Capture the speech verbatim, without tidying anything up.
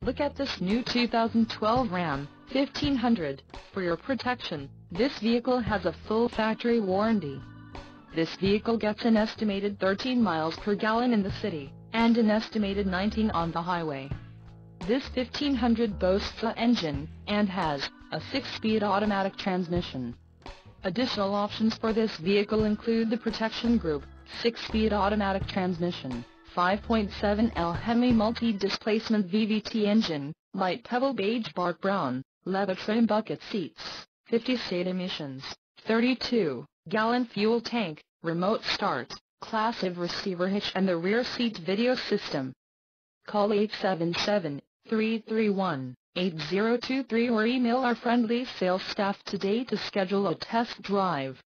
Look at this new two thousand twelve Ram fifteen hundred. For your protection, this vehicle has a full factory warranty. This vehicle gets an estimated thirteen miles per gallon in the city, and an estimated nineteen on the highway. This fifteen hundred boasts a engine, and has a six-speed automatic transmission. Additional options for this vehicle include the Protection Group, six-speed automatic transmission, five point seven L Hemi multi-displacement V V T engine, light pebble beige bark brown, leather trim bucket seats, fifty state emissions, thirty-two gallon fuel tank, remote start, class A receiver hitch and the rear seat video system. Call eight seven seven, three three one, eight zero two three or email our friendly sales staff today to schedule a test drive.